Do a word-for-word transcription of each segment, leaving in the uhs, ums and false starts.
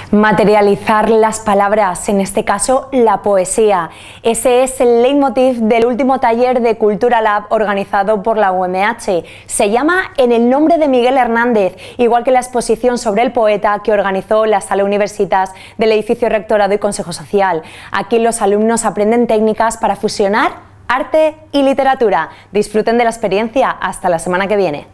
Materializar las palabras, en este caso la poesía. Ese es el leitmotiv del último taller de Cultura Lab organizado por la U M H. Se llama En el nombre de Miguel Hernández, igual que la exposición sobre el poeta que organizó la Sala Universitas del edificio Rectorado y Consejo Social. Aquí los alumnos aprenden técnicas para fusionar arte y literatura. Disfruten de la experiencia. Hasta la semana que viene.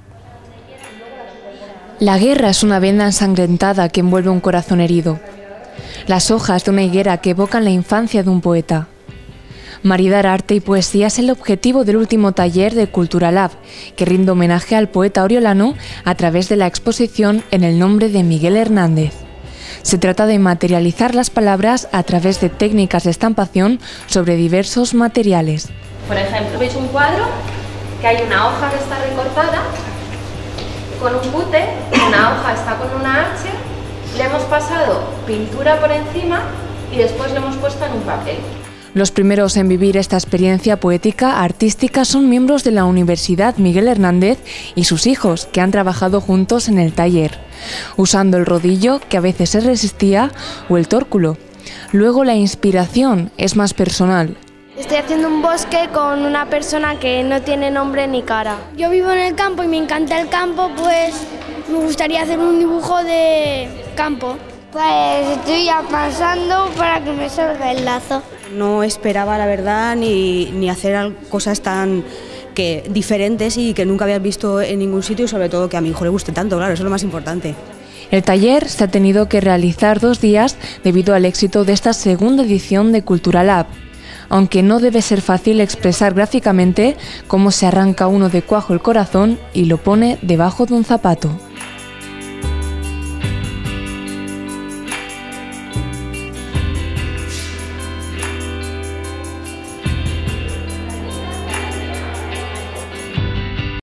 La guerra es una venda ensangrentada que envuelve un corazón herido. Las hojas de una higuera que evocan la infancia de un poeta. Maridar arte y poesía es el objetivo del último taller de Cultura Lab, que rinde homenaje al poeta oriolano a través de la exposición En el nombre de Miguel Hernández. Se trata de materializar las palabras a través de técnicas de estampación sobre diversos materiales. Por ejemplo, veis un cuadro que hay una hoja que está recortada con un cúter, una hoja está con una H, le hemos pasado pintura por encima y después le hemos puesto en un papel. Los primeros en vivir esta experiencia poética artística son miembros de la Universidad Miguel Hernández y sus hijos, que han trabajado juntos en el taller, usando el rodillo, que a veces se resistía, o el tórculo. Luego la inspiración es más personal. Estoy haciendo un bosque con una persona que no tiene nombre ni cara. Yo vivo en el campo y me encanta el campo, pues me gustaría hacer un dibujo de campo. Pues estoy ya pasando para que me salga el lazo. No esperaba, la verdad, ni, ni hacer cosas tan que, diferentes y que nunca había visto en ningún sitio, y sobre todo que a mi hijo le guste tanto, claro, eso es lo más importante. El taller se ha tenido que realizar dos días debido al éxito de esta segunda edición de Cultura Lab. Aunque no debe ser fácil expresar gráficamente cómo se arranca uno de cuajo el corazón y lo pone debajo de un zapato.